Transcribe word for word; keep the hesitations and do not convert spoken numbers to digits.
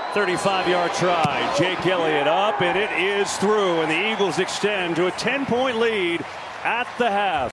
thirty-five yard try. Jake Elliott up, and it is through, and the Eagles extend to a ten point lead at the half.